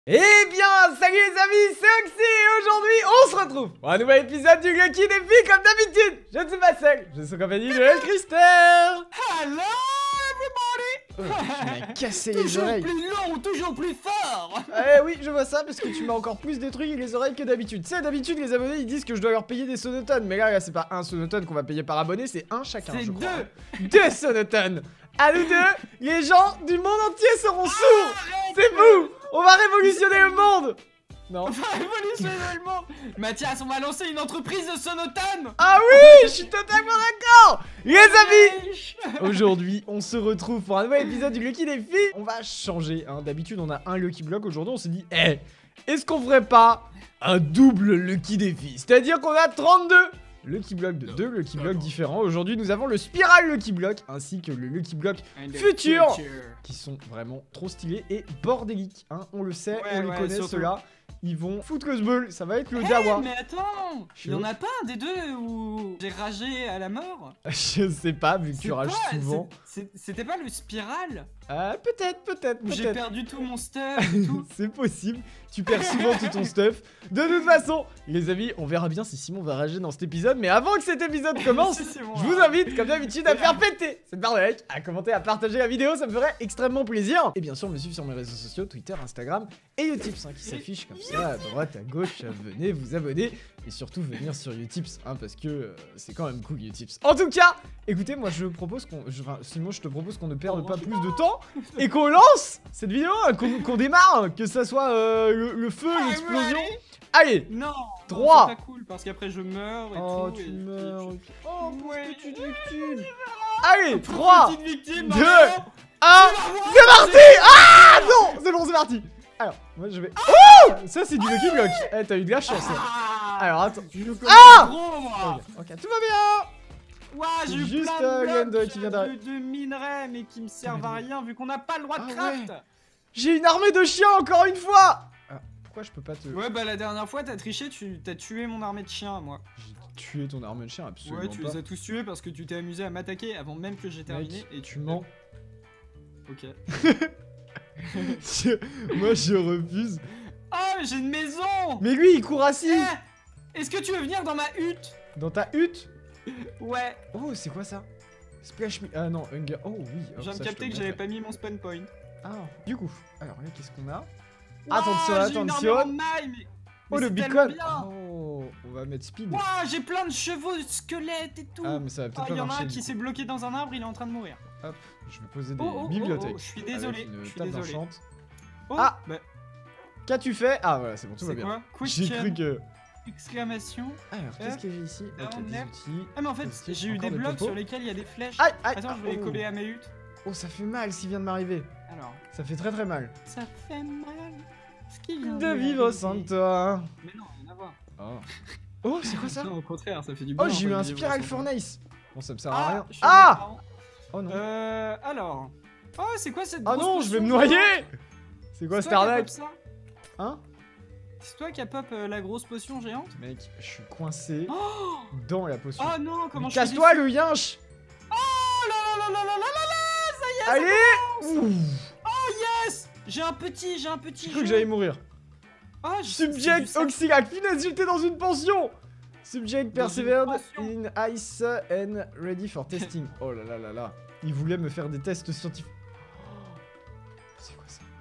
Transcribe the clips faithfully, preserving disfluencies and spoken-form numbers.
Eh bien, salut les amis, c'est Oxy et aujourd'hui on se retrouve pour un nouvel épisode du Lucky Défi comme d'habitude. Je ne suis pas seul, je suis en compagnie de Christer. Hello everybody. Oh, tu m'as cassé les Toujours oreilles. plus long, toujours plus fort. Eh oui, je vois ça parce que tu m'as encore plus détruit les oreilles que d'habitude. Tu sais, d'habitude les abonnés ils disent que je dois leur payer des sonotones, mais là, là c'est pas un sonotone qu'on va payer par abonné, c'est un chacun. C'est je crois. deux. Deux sonotones. À nous deux, les gens du monde entier seront sourds. C'est fou. On va révolutionner le monde. Non. On va révolutionner le monde. Mathias, on va lancer une entreprise de sonotones. Ah oui, je suis totalement d'accord. Les amis, aujourd'hui, on se retrouve pour un nouvel épisode du Lucky Défi. On va changer, hein. D'habitude, on a un Lucky Block. Aujourd'hui, on s'est dit, eh, est-ce qu'on ferait pas un double Lucky Défi? C'est-à-dire qu'on a trente-deux Lucky Block de deux Lucky Block différents. Aujourd'hui, nous avons le Spiral Lucky Block ainsi que le Lucky Block futur, qui sont vraiment trop stylés et bordéliques, hein. On le sait, Ouais, on les ouais, connaît, surtout. ceux-là. Ils vont foutre le ball, ça va être le Hey, Dawa. mais attends, il y en a pas un des deux où j'ai ragé à la mort? Je sais pas, vu que tu C'est rages quoi? souvent. C'est- C'était pas le spiral? Euh, peut-être, peut-être, Où j'ai peut-être. perdu tout mon stuff et tout. C'est possible, tu perds souvent tout ton stuff. De toute façon, les amis, on verra bien si Simon va rager dans cet épisode. Mais avant que cet épisode commence, Si, c'est bon, je vous hein. invite, comme d'habitude, à faire péter cette barre de like, à commenter, à partager la vidéo, ça me ferait extrêmement plaisir. Et bien sûr, me suivre sur mes réseaux sociaux, Twitter, Instagram et Utipps, hein, qui s'affichent comme ça, à droite, à gauche. Venez vous abonner et surtout venir sur Utipps, hein, parce que euh, c'est quand même cool Utipps. En tout cas, écoutez, moi je propose qu'on, je- enfin, Simon, je te propose qu'on ne perde pas plus de temps et qu'on lance cette vidéo, hein, qu'on qu'on démarre, que ça soit euh, le, le feu, Ah, l'explosion. ouais. Allez. Non, Trois. c'est pas cool parce qu'après je meurs et Oh, tout. tu et- meurs. et- Oh, pauvre Ouais. petite victime. Allez, Pauvre trois, petite victime, deux, Mario. un, c'est parti. Ah non, c'est bon, c'est parti. Alors, moi je vais... Oh, ça c'est du Lucky Block. Eh, t'as eu de la chance, hein. Ah, Alors, attends. je joue comme Ah un gros, moi. Ok, ok, tout va bien. Ouah, j'ai eu Juste, plein euh, de Glenn blocs qui vient de, d'arriver. de minerais, mais qui me servent à rien vu qu'on n'a pas le droit de Ah craft. J'ai une armée de chiens encore une fois. Ah, pourquoi je peux pas te... Ouais, bah la dernière fois t'as triché, tu t'as tué mon armée de chiens, moi. J'ai tué ton armée de chien, absolument Ouais, tu pas. les as tous tués parce que tu t'es amusé à m'attaquer avant même que j'ai terminé. Mec, Et tu mens. Ok. Je- Moi je refuse. Oh, mais j'ai une maison. Mais lui il court assis. Eh, est-ce que tu veux venir dans ma hutte? Dans ta hutte. Ouais. Oh, c'est quoi ça? Splash me... Ah non, Hunger... Oh oui. Je hop, viens de ça, capter peux que le j'avais mettre pas mis mon spawn point. là. Ah, du coup. Alors là, qu'est-ce qu'on a? Ouah, Attention, j'ai une attention. armure en maille, mais... Oh, mais le c'est tellement beacon. bien. Oh, on va mettre speed. Ouah, j'ai plein de chevaux, de squelettes et tout. Ah, mais ça va Ah, peut-être il y pas en a marcher. un du qui coup. s'est bloqué dans un arbre, il est en train de mourir. Hop, je vais poser des Oh, oh, oh, bibliothèques. oh, je suis avec désolé, une je suis table désolé. d'enchant. Oh, Ah, bah, Qu'as-tu fait? Ah, voilà, c'est bon, tout va c'est bien. quoi? Quick J'ai cru que... exclamation. Alors, qu'est-ce Hop, que j'ai ici? down, Ok, des left. outils. Ah mais en fait, Est-ce j'ai eu encore des des blocs pompos sur lesquels il y a des flèches. Aïe, aïe. Attends, je vais les oh. coller à ma hutte. Oh, ça fait mal s'il vient de m'arriver. Alors, Ça fait très très mal. ça fait mal. Ce qui vient De vivre arriver. sans toi. Mais non, rien à voir. Oh, oh c'est quoi ça? Non, au contraire, ça fait du bien. Oh, j'ai eu en un fait, de vivre Spiral sans toi. Furnace. Bon, ça me sert à Ah, rien. je suis Ah content. Oh non. Euh, alors. Oh, c'est quoi cette Ah grosse non, je vais potion me noyer. géante? C'est quoi C'est cette toi qui a arnaque? pop ça Hein? C'est toi qui a pop euh, la grosse potion géante? Mec, je suis coincé Oh, dans la potion. oh non, comment je fais Casse-toi des- le yinche. Oh là là là là là là là, ça y est, ça Allez. commence. Ouf. Yes. J'ai un petit, j'ai un petit J'ai cru que jeu. j'allais mourir. Oh, je- c'est du Subject sac- Oxylac. Finesse, j'étais dans une pension. Subject Dans persevered une in ice and ready for testing. Oh là là là là. Il voulait me faire des tests scientifiques. Oh, c'est quoi ça?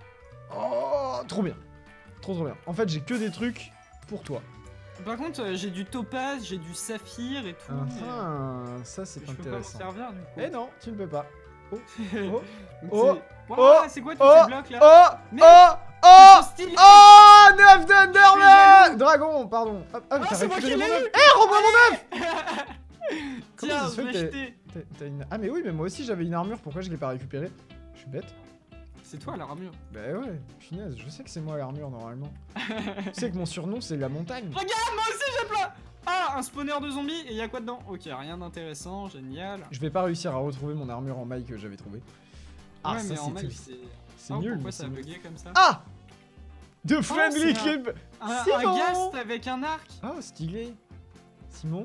Oh, trop bien. Trop trop bien. En fait, j'ai que des trucs pour toi. Par contre, euh, j'ai du topaz, j'ai du saphir et tout. mais, Ah, ça c'est je peux pas m'en intéressant. servir du coup. Eh non, tu ne peux pas. Oh, oh, oh, oh, oh, c'est quoi tous oh, ces blocs là? oh, Mais- oh, Ils oh, sont stylés. oh, neuf d'Underman. jaloux. Dragon, pardon. Hop, hop, Ah, t'as c'est moi récupéré qui mon l'ai œuf. eu. Eh, rends-moi mon œuf. Comment Tiens, ça se je fait l'ai que t'as- jeté. t'as- t'as une... Ah mais oui, mais moi aussi j'avais une armure, pourquoi je l'ai pas récupérée? Je suis bête. C'est toi l'armure. Bah ouais, punaise, je sais que c'est moi l'armure normalement. Tu sais que mon surnom c'est la montagne. Regarde, moi aussi j'ai plein. Ah, un spawner de zombies et y a quoi dedans? Ok, rien d'intéressant, génial. Je vais pas réussir à retrouver mon armure en maille que j'avais trouvée. Ah, ouais, ça mais en c'est mail, triste. c'est. C'est Oh, nul. Pourquoi mais ça a c'est bugué comme ça? Ah, de friendly c'est un- clip. Un, c'est un bon. ghast avec un arc. Oh, stylé. Simon,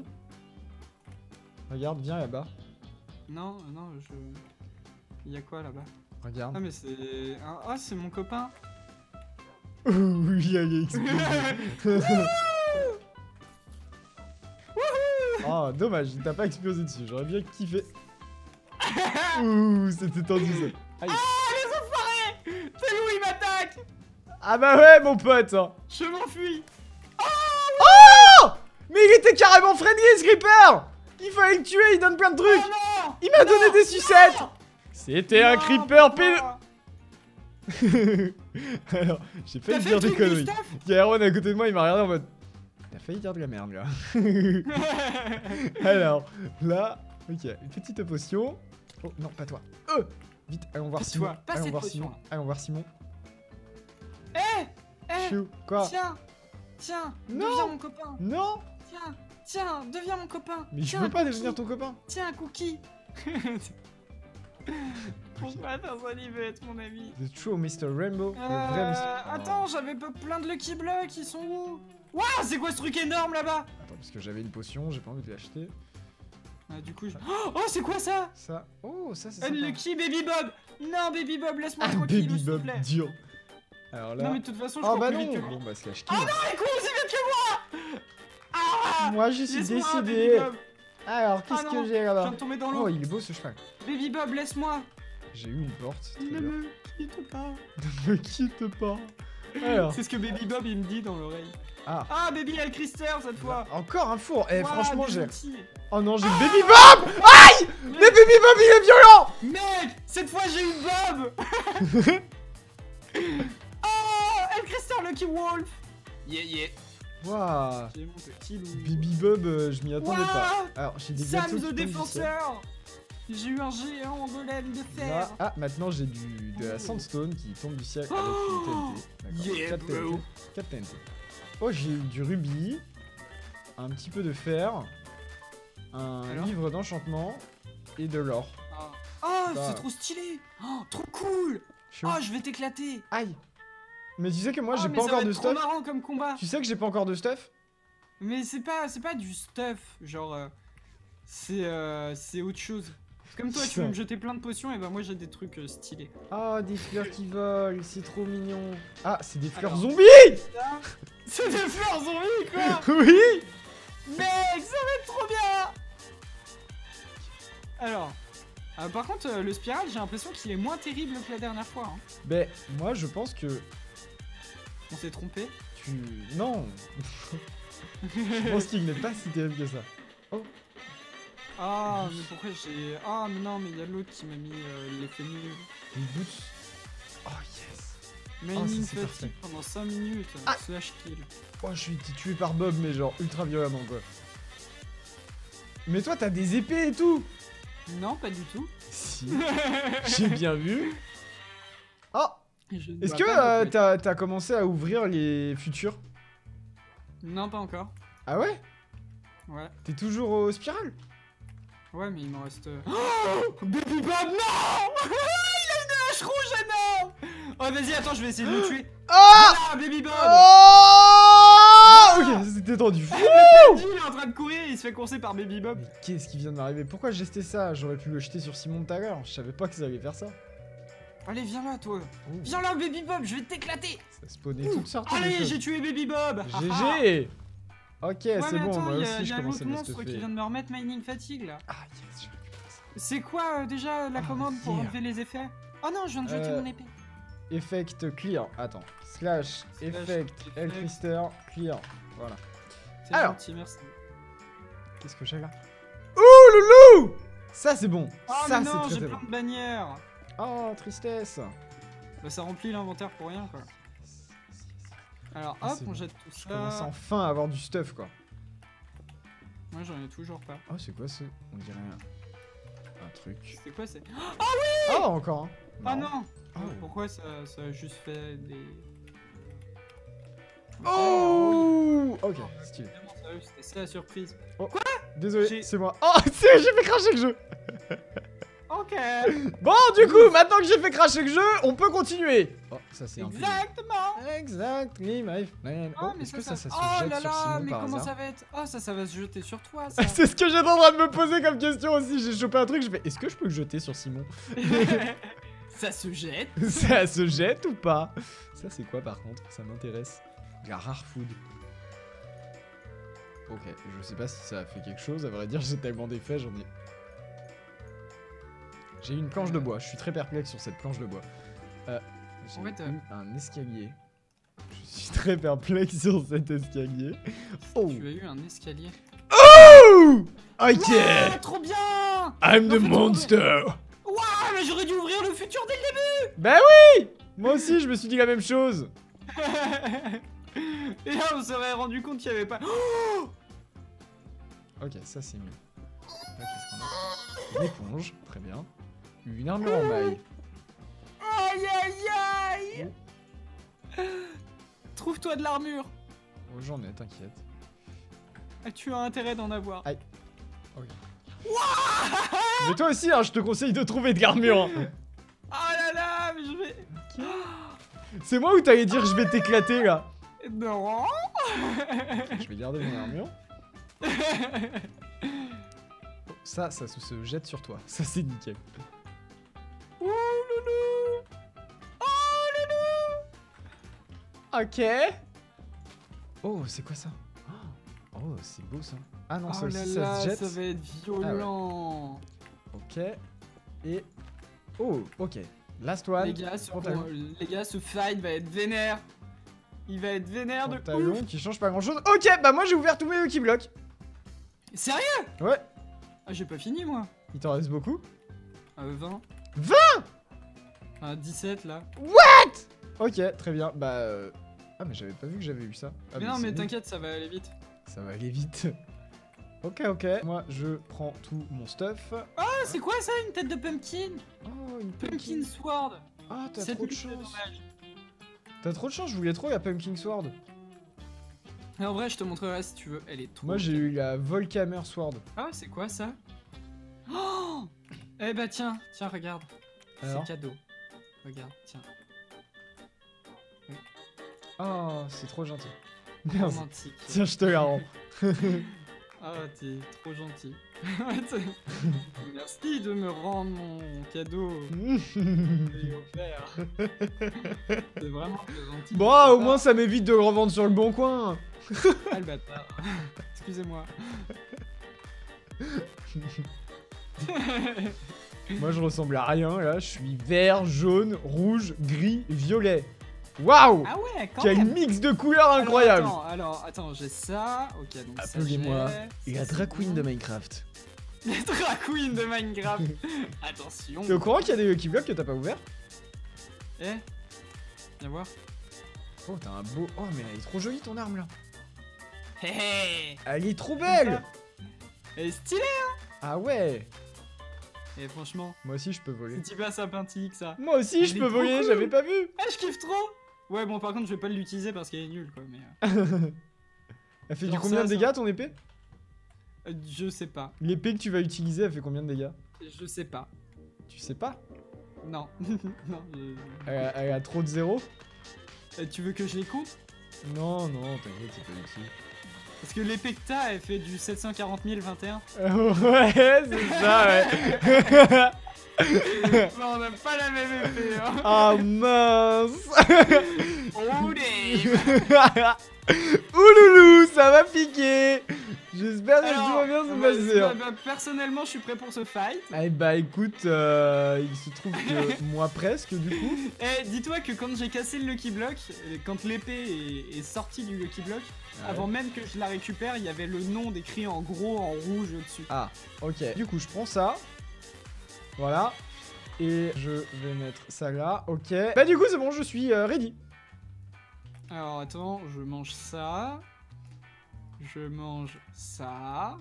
regarde, viens là-bas. Non, non, je. Y a quoi là-bas? Regarde. Ah, mais c'est. un- Ah, c'est mon copain. Ouh, il a explosé. Oh, dommage, il t'a pas explosé dessus. J'aurais bien kiffé. Ouh, c'était tendu ça. Aïe. Ah, les enfoirés! C'est où il m'attaque? Ah bah ouais, mon pote. Je m'enfuis. Oh! Mais il était carrément friendly, ce creeper. Il fallait le tuer, il donne plein de trucs. Oh non! Il m'a donné Non! des sucettes. Non! C'était un Non, creeper pourquoi? pédo. Alors, j'ai failli T'as fait dire le des truc du conneries. stuff? Il y a Aaron à côté de moi, il m'a regardé en mode. T'as failli dire de la merde, là. Alors, là, ok, une petite potion. Oh non, pas toi. Euh, vite, allons voir Pas Simon. toi, pas allons cette voir potion, Simon. là. Allons voir Simon. Eh! Eh! Chou, quoi? Tiens! Tiens! Non. Deviens mon copain! Non, Tiens! Tiens! Deviens mon copain! mais je Tiens, veux un pas cookie. devenir ton copain. Tiens, un cookie! Pourquoi personne il veut être mon ami? The true mister Rainbow. Le Euh, vrai mister Oh. attends, j'avais pas plein de Lucky Blocks, ils sont où? Waouh, c'est quoi ce truc énorme là-bas? Attends, parce que j'avais une potion, j'ai pas envie de l'acheter. Ah, du coup, je... Oh, oh, c'est quoi ça? Ça. Oh, ça c'est sympa. Unlucky Baby Bob! Non, Baby Bob, laisse-moi Ah, tranquille, Baby s'il te Bob, plaît. dur. Alors là. Non, mais de toute façon, je Oh cours bah plus non. vite que lui. Bon bah, se lâche Ah non, il court aussi vite que moi! Ah! Moi je suis Laisse-moi, décidé. Baby Bob. Alors, Ah qu'est-ce non, que j'ai Je là-bas? viens de tomber dans Oh, l'eau. il est beau ce cheval. Baby Bob, laisse-moi. J'ai eu une porte. Très Ne bien. me quitte pas. Ne me quitte pas. Alors. C'est ce que Baby Bob il me dit dans l'oreille. Ah. Ah, Baby elle Crister cette fois. Encore un four. Eh, Ouah, franchement, des j'ai. gentils. Oh non, j'ai Baby Bob. Aïe. Mais Baby Bob, il est violent. Mec, cette fois j'ai eu Bob. Oh, El Crister Lucky Wolf. Yeah, yeah. Waouh. J'ai mon petit loup. Baby Bob, euh, je m'y attendais Ouah. pas. Alors, j'ai des Sam gâteaux qui the tombent du ciel. défenseur. J'ai eu un géant golem de fer. Là, ah, maintenant j'ai du de la sandstone qui tombe du ciel avec Oh. une T N T. D'accord. Yeah, quatre bro. T N T. quatre T N T. Oh, j'ai eu du rubis, un petit peu de fer, un Alors livre d'enchantement et de l'or. Ah, oh, Ça. c'est trop stylé. Oh, trop cool. Chaud. Oh, je vais t'éclater. Aïe. Mais tu sais que moi Oh, j'ai mais pas ça encore va de être trop stuff. marrant comme combat. Tu sais que j'ai pas encore de stuff. Mais c'est pas, c'est pas du stuff, genre, euh, c'est, euh, c'est autre chose. Comme toi, tu Ça. veux me jeter plein de potions, et bah moi j'ai des trucs euh, stylés. Oh, des fleurs qui volent, c'est trop mignon. Ah, c'est des fleurs Alors. zombies. Ça, c'est des fleurs zombies quoi. Oui. Mec, ça va être trop bien. Alors, euh, par contre, euh, le spiral, j'ai l'impression qu'il est moins terrible que la dernière fois. Hein. Ben, moi je pense que On s'est trompé. tu. Non. Je pense qu'il n'est pas si terrible que ça. Ah, mais pourquoi j'ai... Ah, mais non, mais il y a l'autre qui m'a mis euh, l'effet nul. Des boots. Oh yes. Mining ça, c'est parfait. fatigue pendant cinq minutes, Ah. slash kill. Oh, je suis été tué par Bob, mais genre ultra violemment quoi. Mais toi, t'as des épées et tout. Non, pas du tout. Si. J'ai bien vu. Oh. Je ne Est-ce vois que pas euh, de- t'as t'as commencé à ouvrir les futurs? Non, pas encore. Ah ouais? Ouais. T'es toujours au spiral? Ouais, mais il me reste... euh, Oh Baby Bob, non. Il a une hache rouge, ah non. Oh, vas-y, attends, je vais essayer de le tuer. Ah. Ah, Baby Bob. Oh. Ok, c'était tendu. Lui, il est en train de courir, il se fait courser par Baby Bob. Mais qu'est-ce qui vient de m'arriver? Pourquoi j'ai jeté ça? J'aurais pu le jeter sur Simon tout à l'heure. Je savais pas que ça allait faire ça. Allez, viens là, toi. Oh, Viens là, Baby Bob, je vais t'éclater. ça spawnait toutes sortes de Allez, choses. j'ai tué Baby Bob. Ah, ah. G G. Ok, Ouais, c'est mais bon, attends, moi y a, aussi y je a commence l'autre à me monstre qui vient de me remettre Mining Fatigue là. Ah yes, j'ai récupéré ça. C'est quoi euh, déjà la Ah, commande pour yeah. enlever les effets? Oh non, je viens de jeter Euh, mon épée. Effect clear, attends. Slash, Slash effect, effect. Elcrister, clear. Voilà. C'est alors. gentil, merci. Qu'est-ce que j'ai là? Ouh, loulou! Ça c'est bon. Oh ça mais c'est non, très j'ai très plein bon. de bannières. Oh, tristesse. Bah ça remplit l'inventaire pour rien quoi. Alors Ah, hop, c'est on bon. jette tout Je commence ça. enfin à avoir du stuff quoi. Moi j'en ai toujours pas. Oh, c'est quoi ce? On dirait un, un truc. C'est quoi c'est? Oh, encore un. Ah Marrant. non. Oh. Pourquoi ça, ça a juste fait des... Oh! Ok, stylé. Vraiment sérieux, c'était ça la surprise. Désolé, J'ai- c'est moi. Oh, c'est j'ai fait cracher le jeu. Ok. Bon, du coup, maintenant que j'ai fait cracher le jeu, on peut continuer. Oh, ça c'est un peu. Exactement. Exactly, my friend. Oh, Oh, mais est-ce que ça, ça, ça, ça... se Oh jette là sur là, Simon mais par comment hasard? ça va être? Oh, ça, ça va se jeter sur toi, ça. C'est ce que j'étais en train de me poser comme question aussi. J'ai chopé un truc, je fais est-ce que je peux le jeter sur Simon? Ça se jette. Ça se jette ou pas? Ça c'est quoi par contre? Ça m'intéresse. La rare food. Ok, je sais pas si ça a fait quelque chose, à vrai dire j'ai tellement d'effets, j'en ai... J'ai une planche de bois, je suis très perplexe sur cette planche de bois. Euh, j'ai En fait, euh, eu un escalier. Je suis très perplexe sur cet escalier. Oh! Tu as eu un escalier. Oh! Ok! Ouais, trop bien! I'm the En fait, monster! Waouh, mais j'aurais dû ouvrir le futur dès le Bah oui! Moi aussi je me suis dit la même chose. Et là, on s'aurait rendu compte qu'il n'y avait pas. Oh, Ok, ça c'est mieux. Là, qu'est-ce qu'on a? Une éponge, très bien. Une armure en maille. aïe aïe aïe! Trouve-toi de l'armure. Oh, j'en ai, t'inquiète. Ah, tu as intérêt d'en avoir. Aïe. Ok. Mais toi aussi, hein, je te conseille de trouver de l'armure. Hein. Oh là là, mais je vais. C'est moi ou t'allais dire je vais t'éclater là? Non. Je vais garder mon armure. Ça, ça se, se jette sur toi. Ça, c'est nickel. Ouh loulou. Oh loulou. Ok. Oh, c'est quoi ça? Oh, c'est beau ça. Ah non, ça Oh aussi, là ça là, se jette. ça va être violent. Ok. Et... Oh, ok. Last one. Les gars, ce, Pantalon. les gars, ce fight va être vénère. Il va être vénère de Pantalon ouf. qui change pas grand chose. Ok, bah moi j'ai ouvert tous mes Lucky Blocks. Sérieux? Ouais. Ah, j'ai pas fini moi. Il t'en reste beaucoup? Euh, vingt. vingt? Ah, dix-sept là. Ok, très bien. Bah... Euh... Ah mais j'avais pas vu que j'avais eu ça. Ah, mais non, c'est mais bon. t'inquiète, ça va aller vite. Ça va aller vite. Ok, ok. Moi, je prends tout mon stuff. Ah, c'est quoi ça, une tête de pumpkin? Oh, une Pumpkin Sword. Ah, t'as Sept trop de mille, c'est chance. dommage. T'as trop de chance, je voulais trop la Pumpkin Sword. Et en vrai, je te montrerai si tu veux. Elle est trop. Moi, j'ai eu la Volkamer Sword. Ah, c'est quoi ça? Oh, eh bah tiens, tiens, regarde. Alors C'est cadeau. Regarde, tiens. Oh, c'est trop gentil. Merci. Romantique. Tiens, je te la rends. Ah, t'es trop gentil. Merci de me rendre mon cadeau. Je l'ai offert. C'est vraiment très gentil. Bon, ah, au moins, ça m'évite de le revendre sur le bon coin. Ah, le bâtard. Excusez-moi. Moi, je ressemble à rien, là. Je suis vert, jaune, rouge, gris, violet. Waouh! Ah ouais, quand Quel même. mix de couleurs Alors, incroyable! attends, alors, attends, j'ai ça. Ok, donc ça. Appelez-moi j'ai, la ça, c'est drag queen bon. de Minecraft. La drag queen de Minecraft. Attention. T'es au courant qu'il y a des Lucky Blocks que t'as pas ouvert? Eh, viens voir. Oh, t'as un beau... Oh, mais elle est trop jolie, ton arme, là. Hé hé. Elle est trop belle! Elle est stylée. Ah ouais! Et franchement, Moi aussi, je peux voler. c'est pas sympathique ça. Moi aussi, Elle je est peux trop voler, cool. j'avais pas vu! Ah, je kiffe trop. Ouais, bon, par contre, je vais pas l'utiliser parce qu'elle est nulle quoi. Mais euh, Elle fait du Genre combien ça, de ça. dégâts, ton épée? euh, je sais pas. L'épée que tu vas utiliser, elle fait combien de dégâts? Je sais pas. Tu sais pas? Non. non. je- Elle a, elle a trop de zéro? Euh, tu veux que je les compte? Non, non, t'inquiète, c'est pas utile. Parce que l'épée que t'as, elle fait du sept cent quarante mille vingt et un. Euh, ouais, c'est ça, ouais. Non, on n'a pas la même épée. Hein. Ah mince. Oh, Dave. Ouloulou, ça va piquer. J'espère que tout Alors, va bien se bah, passer. bah, hein. bah, personnellement, je suis prêt pour ce fight. Eh bah écoute, euh, il se trouve que moi presque du coup. Eh, dis-toi que quand j'ai cassé le Lucky Block, euh, quand l'épée est, est sortie du Lucky Block, Ouais. avant même que je la récupère, il y avait le nom décrit en gros en rouge au-dessus. Ah, ok. Du coup, je prends ça. Voilà. Et je vais mettre ça là. Ok. Bah du coup, c'est bon, je suis euh, ready. Alors attends, je mange ça. Je mange ça.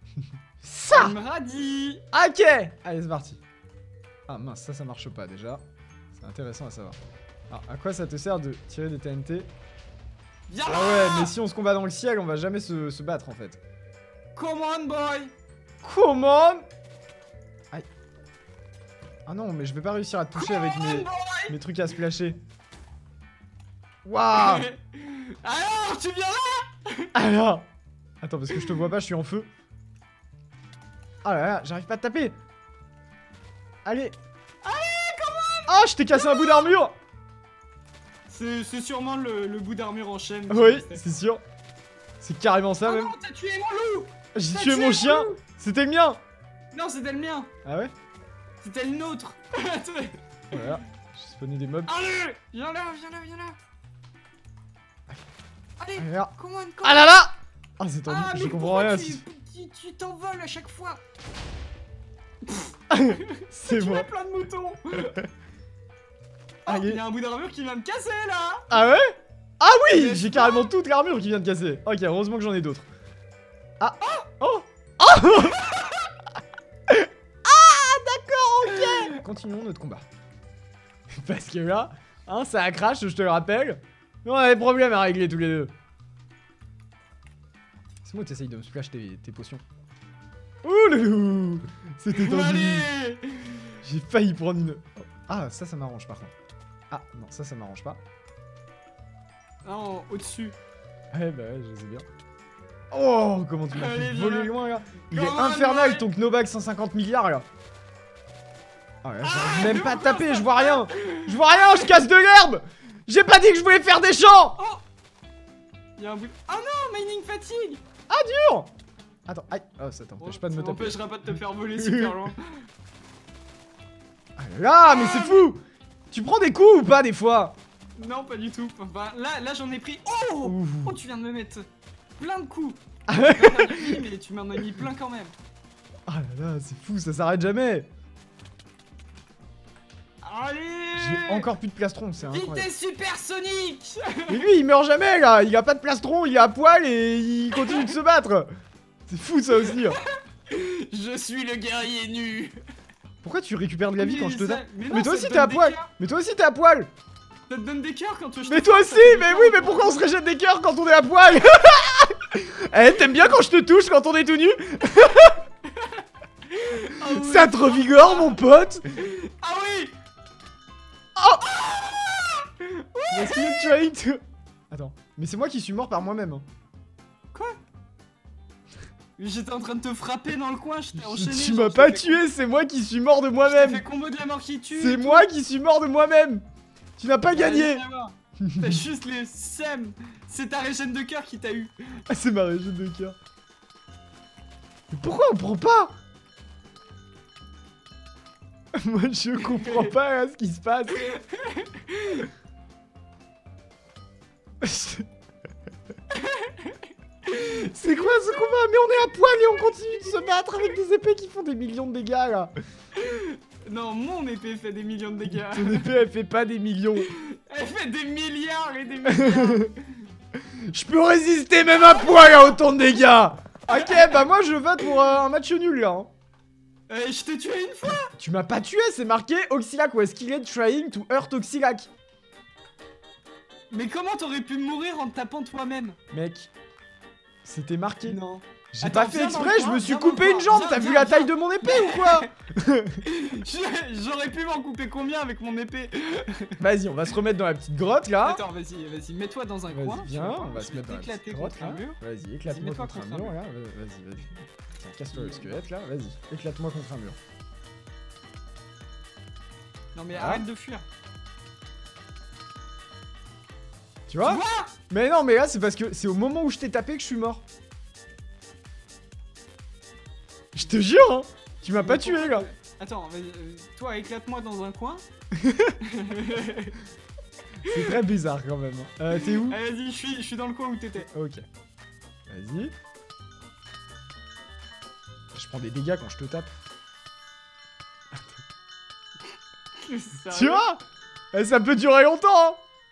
Ça. Il me radie. Ok. Allez, c'est parti. Ah mince, ça, ça marche pas déjà. C'est intéressant à savoir. Alors, à quoi ça te sert de tirer des T N T? Viens Ah là. ouais, mais si on se combat dans le ciel, on va jamais se, se battre en fait. Come on, boy. Comment? Aïe. Ah non, mais je vais pas réussir à te toucher avec Come on, mes, boy. mes trucs à splasher. Waouh. Alors, tu viens là? Alors. Attends, parce que je te vois pas, je suis en feu. Ah là là, j'arrive pas à te taper. Allez. Allez, come Ah, je t'ai cassé un bout d'armure. C'est sûrement le, le bout d'armure en chaîne. Oui, c'est sûr. C'est carrément ça Oh même. non, t'as tué mon loup. J'ai T'as tué tué mon mon chien. loup. C'était le mien. Non, c'était le mien. Ah ouais? C'était le nôtre. Voilà. J'ai spawné des mobs. Allez, viens là, viens là, viens là. Allez, Allez, là. comment on Ah là là. Ah, c'est tendu. Ah, Je mais comprends pourquoi rien. Tu si- tu- tu t'envoles à chaque fois. C'est Tu moi. mets plein de moutons. Ah, Oh, il est- il y a un bout d'armure qui vient de casser là. Ah ouais? Ah oui, N'est-ce j'ai pas? carrément toute l'armure qui vient de casser. Ok, heureusement que j'en ai d'autres. Ah. Oh. Oh. Ah, d'accord, ok. Continuons notre combat. Parce que là, hein, ça a crash, je te le rappelle. On a des problèmes à régler tous les deux. C'est moi qui t'essayes de me splash tes, tes potions. Ouh loulou. C'était tendu. Allez. J'ai failli prendre une... Ah, ça, ça m'arrange par contre. Ah, non, ça, ça m'arrange pas. Non, au-dessus. Ouais, bah ouais, je sais bien. Oh, comment tu m'as Allez, fait viens voler là. loin, là. Il Come est on, infernal, boy. ton Knobag cent cinquante milliards, là. Ah, là, j'arrive Ah, même mais pas à pourquoi taper, ça je vois rien. Je vois rien, je casse de l'herbe. J'ai pas dit que je voulais faire des champs. Oh. Il y a un bout. Oh non, mining fatigue. Dur. Attends, aïe. Oh, ça t'empêche pas de me Ça taper. m'empêchera pas de te faire voler super loin. Ah là, mais c'est fou. Tu prends des coups ou pas, des fois? Non, pas du tout. Enfin, là, là j'en ai pris. Oh. Ouh. Oh, tu viens de me mettre plein de coups. Ah ouais. T'en as pris, mais tu m'en as mis plein quand même. Ah là là, c'est fou, ça s'arrête jamais. Allez. J'ai encore plus de plastron, c'est incroyable. Vitesse supersonique. Mais lui, il meurt jamais, là. Il a pas de plastron, il est à poil et il continue de se battre. C'est fou, ça aussi. Je suis le guerrier nu. Pourquoi tu récupères de la vie Mais quand je te ça- tape? mais non, Mais toi ça aussi te t'es à donne des poil. cœurs. Mais toi aussi t'es à poil. Ça te donne des cœurs quand tu je Mais te toi touche, aussi, ça te fait des mais cœurs oui, mais en pourquoi on se plus. rejette des cœurs quand on est à poil? Eh, t'aimes bien quand je te touche quand on est tout nu? Ah oui. Ça te revigore, mon pote. Ah oui. Est-ce qu'il est trying to... Attends, mais c'est moi qui suis mort par moi-même. hein. J'étais en train de te frapper dans le coin, je t'ai enchaîné. Tu genre, m'as je pas t'ai fait tué, c'est moi qui suis mort de com- Je t'ai moi-même. fait combo de la mort qui tue. C'est et tout. moi qui suis mort de moi-même. Tu n'as pas Ouais, gagné. rien à voir. T'as juste les sems. C'est ta régène de cœur qui t'a eu. Ah, c'est ma région de cœur. Mais pourquoi on prend pas? Moi je comprends pas là, ce qui se passe. C'est quoi ce combat? Mais on est à poil et on continue de se battre avec des épées qui font des millions de dégâts là. Non, mon épée fait des millions de dégâts. Ton épée elle fait pas des millions. Elle fait des milliards et des milliards. Je peux résister même à poil à autant de dégâts. Ok, bah moi je vote pour euh, un match nul là. hein. Euh, je t'ai tué une fois. Tu m'as pas tué, c'est marqué Oxylac ou est-ce qu'il est trying to hurt Oxylac? Mais comment t'aurais pu mourir en te tapant toi-même? Mec, c'était marqué. Non. J'ai Attends, pas fait viens dans le exprès, je coin, me suis viens dans le coupé coin, une jambe, viens, t'as vu viens, la taille viens. de mon épée ou quoi? J'aurais pu m'en couper combien avec mon épée? Vas-y, on va se remettre dans la petite grotte là. Attends, vas-y, vas-y, mets-toi dans un coin. Vas-y, tu viens, vas voir, on va je se vais mettre dans la t'éclater petite grotte contre là. un mur. Vas-y, éclate-moi mets-toi contre un contre un mur là. Vas-y, vas-y. Tiens, casse-toi le squelette là, vas-y, éclate-moi contre un mur. Non mais Ah. arrête de fuir. Tu vois? Tu vois? Mais non, mais là c'est parce que c'est au moment où je t'ai tapé que je suis mort. Je te jure, hein. Tu m'as pas Mais tué pourquoi là. tu- Attends, vas-y, euh, toi éclate-moi dans un coin. C'est très bizarre quand même. hein. Euh, t'es où? Allez, vas-y, je suis, je suis dans le coin où t'étais. Ok. Vas-y. Je prends des dégâts quand je te tape. Tu vois? Eh, ça peut durer longtemps, hein.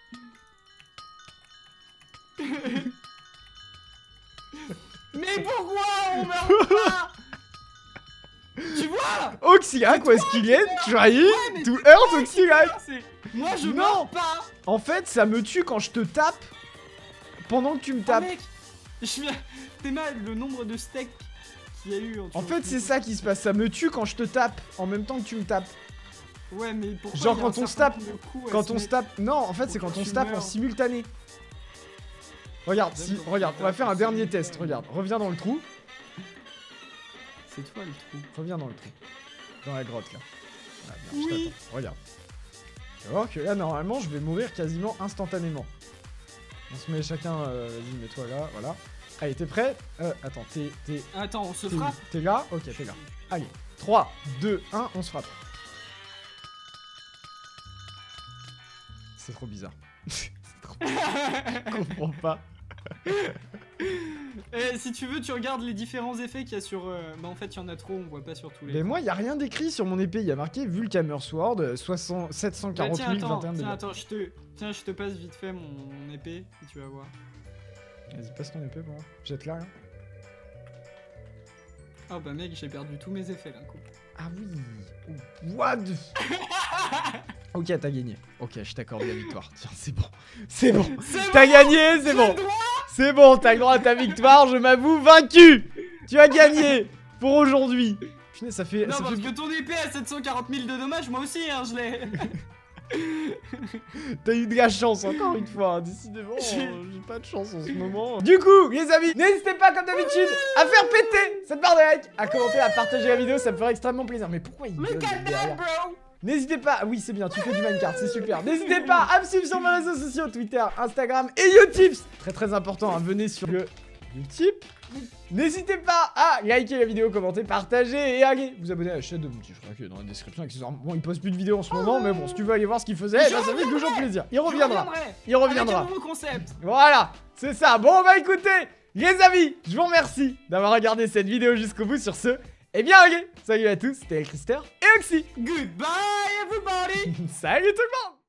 Mais pourquoi on meurt pas? Tu vois? Oxylac, où est-ce qu'il est? Trying Ouais, mais to c'est hurt toi qui Oxylac. meurs, c'est- Moi je Non. meurs pas. En fait, ça me tue quand je te tape pendant que tu me Oh, tapes. mec, je viens. T'es mal le nombre de steaks qu'il y a eu. En fait, c'est ça qui se passe. Ça me tue quand je te tape en même temps que tu me tapes. Ouais, mais pourquoi Genre il y a un quand on se certain tape- nombre de coups à Quand se on se mettre- tape. Non, en fait, c'est Pour quand que on tu se tape en meurs. simultané. Regarde, si, D'accord, regarde, tu on va tapes faire en un dernier simultané. test. Regarde, reviens dans le trou. C'est toi le trou. Reviens dans le trou. Dans la grotte là. Voilà, bien, Oui. je t'attends. Regarde. Tu vas voir que là, normalement, je vais mourir quasiment instantanément. On se met chacun... Euh, Vas-y, mets-toi là, voilà. Allez, t'es prêt? Euh, attends, t'es... Attends, on se T'es frappe. T'es là? Ok, t'es là. Allez, trois, deux, un, on se frappe. C'est trop bizarre. C'est trop bizarre. Je comprends pas. Eh, si tu veux, tu regardes les différents effets qu'il y a sur... Euh... Bah en fait, il y en a trop, on voit pas sur tous les... Mais moi, il y a rien d'écrit sur mon épée. Il y a marqué Vulcamer Sword, soixante, sept cent quarante Bah, tiens, mille attends, vingt et un tiens, dégâts. attends, je te... Tiens, je te passe vite fait mon, mon épée, et tu vas voir. Vas-y, passe ton épée pour moi. Jette là. Hein. Oh bah mec, j'ai perdu tous mes effets d'un coup. Ah oui. Oh, what the... Ok, t'as gagné. Ok, je t'accorde la victoire. Tiens, c'est bon. C'est bon. T'as gagné, c'est bon. C'est bon, t'as le droit à ta victoire. Je m'avoue vaincu. Tu as gagné pour aujourd'hui. Putain, ça fait... Non, ça parce fait... que ton épée a sept cent quarante mille de dommages, moi aussi, hein, je l'ai. T'as eu de la chance encore une fois, décidément, euh, j'ai pas de chance en ce moment. Du coup, les amis, n'hésitez pas comme d'habitude à faire péter cette barre de like, à commenter, à partager la vidéo, ça me ferait extrêmement plaisir. Mais pourquoi il gueule derrière? N'hésitez pas, oui c'est bien, tu fais du Minecraft, c'est super. N'hésitez pas à me suivre sur mes réseaux sociaux, Twitter, Instagram et Utip. Très très important, hein, venez sur le Utip. N'hésitez pas à liker la vidéo, commenter, partager et aller vous abonner à la chaîne de mon petit frère qui est dans la description. Accessoirement. Bon, il poste plus de vidéos en ce moment, mais bon, si tu veux aller voir ce qu'il faisait, bah, ça fait toujours plaisir. Il reviendra. Il reviendra. Avec un nouveau concept. Voilà, c'est ça. Bon, bah écoutez, les amis, je vous remercie d'avoir regardé cette vidéo jusqu'au bout. Sur ce, eh bien, allez, salut à tous, c'était Elcrister et Oxy. Goodbye everybody. Salut tout le monde.